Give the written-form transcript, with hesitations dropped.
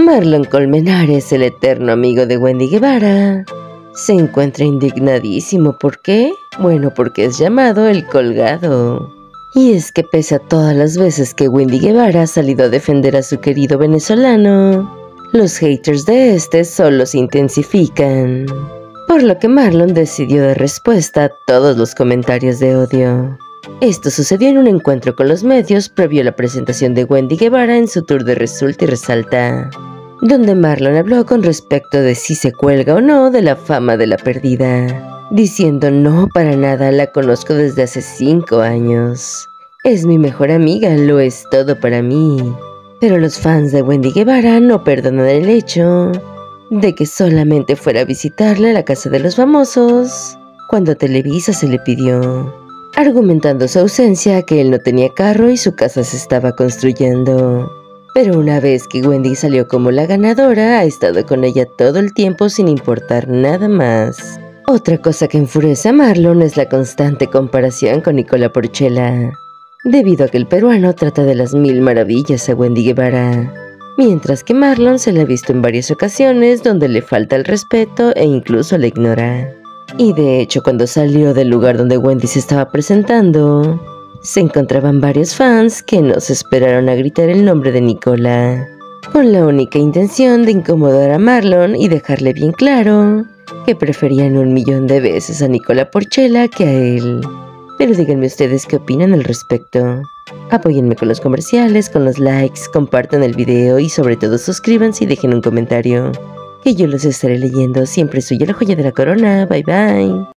Marlon Colmenares, el eterno amigo de Wendy Guevara, se encuentra indignadísimo. ¿Por qué? Bueno, porque es llamado el colgado. Y es que pese a todas las veces que Wendy Guevara ha salido a defender a su querido venezolano, los haters de este solo se intensifican. Por lo que Marlon decidió dar respuesta a todos los comentarios de odio. Esto sucedió en un encuentro con los medios previo a la presentación de Wendy Guevara en su tour de Resulta y Resalta, donde Marlon habló con respecto de si se cuelga o no de la fama de la perdida, diciendo: no, para nada, la conozco desde hace 5 años. Es mi mejor amiga, lo es todo para mí. Pero los fans de Wendy Guevara no perdonan el hecho de que solamente fuera a visitarle a la casa de los famosos cuando Televisa se le pidió, argumentando su ausencia que él no tenía carro y su casa se estaba construyendo. Pero una vez que Wendy salió como la ganadora, ha estado con ella todo el tiempo sin importar nada más. Otra cosa que enfurece a Marlon es la constante comparación con Nicola Porchela, debido a que el peruano trata de las 1000 maravillas a Wendy Guevara, mientras que Marlon se la ha visto en varias ocasiones donde le falta el respeto e incluso la ignora. Y de hecho, cuando salió del lugar donde Wendy se estaba presentando, se encontraban varios fans que no se esperaron a gritar el nombre de Nicola, con la única intención de incomodar a Marlon y dejarle bien claro que preferían 1.000.000 de veces a Nicola Porchela que a él. Pero díganme ustedes qué opinan al respecto. Apóyenme con los comerciales, con los likes, compartan el video y sobre todo suscríbanse y dejen un comentario, que yo los estaré leyendo. Siempre soy la joya de la corona. Bye bye.